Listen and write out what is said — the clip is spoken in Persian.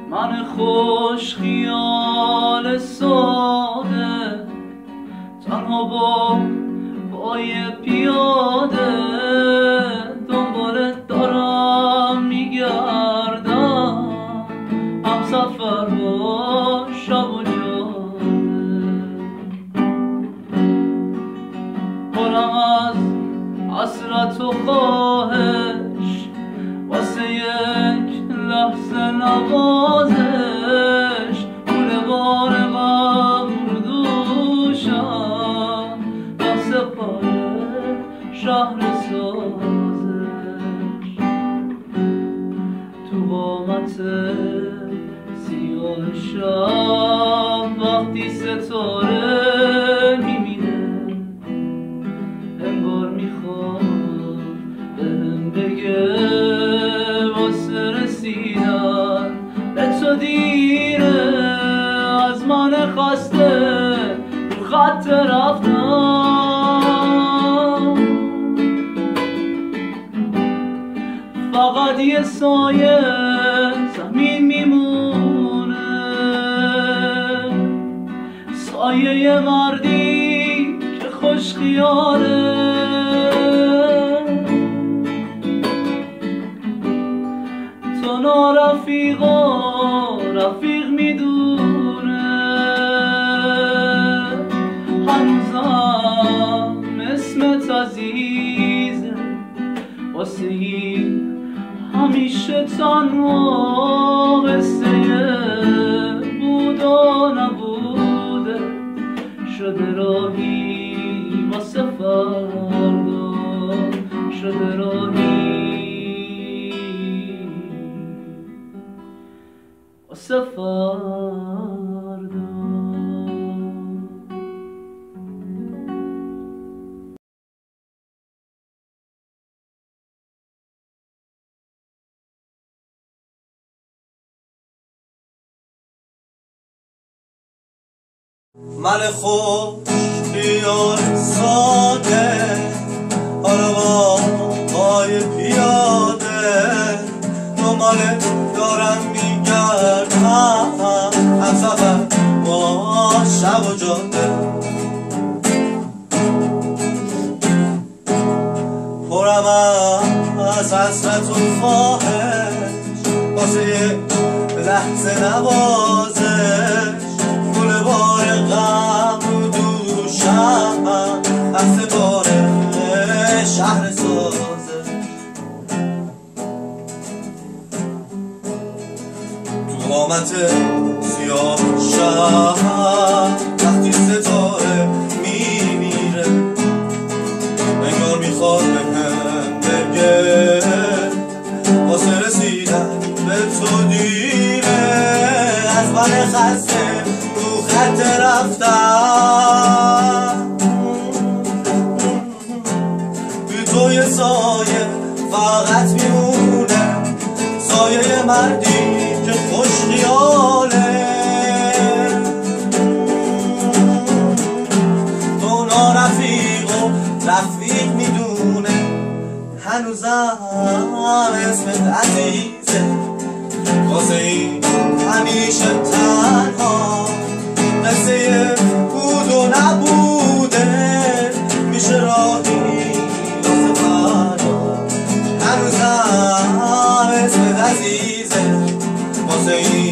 من خوش خیال ساده، تنها با پای پیاده دنبالت دارم میگردم، همسفر با شب و جاده. پرم از حسرت و خواهش واسه یک لحظه نوازش، گل بار غم دوشم واسه پای شهر سازش. تو قامت سیاه شب وقتی ستاره میبینه، انگار میخواد بهم بگه واسه رسیدن به تو دیره، از من خواسته رو خط رفتم، فقط یه سایه زمین میمونه، سایه یه مردی که خوش خیاله. تو نارفیق و رفیق میدونه، هنوزم اسمت عزیزه واسه این همیشه تنها، قصه بود و نبوده شده راهی واسه فردا، شده راهی واسه فردا. من خوش خیال ساده، حالا با پای پیاده دنبالت دارم میگردم، همسفر با شب و جاده. پرم از حسرت و خواهش واسه یک لحظه نوازش، گل بار غم رو دوشم عکس بار شهر سازش. تو قامت سیاه شب وقتی ستاره میمیره، انگار میخواد بهم بگه واسه رسیدن به تو دیره، از من خسته رو خط رفتم، بی تو یه سایه فقط میمونه، سایه مردی که خوش خیاله. تو نارفیق و رفیق میدونه، هنوزم اسمت عزیزه واسه این همیشه تنها، قصه بود و نبوده میشه راهی واسه فردا، هنوزم اسمت عزیزه واسه این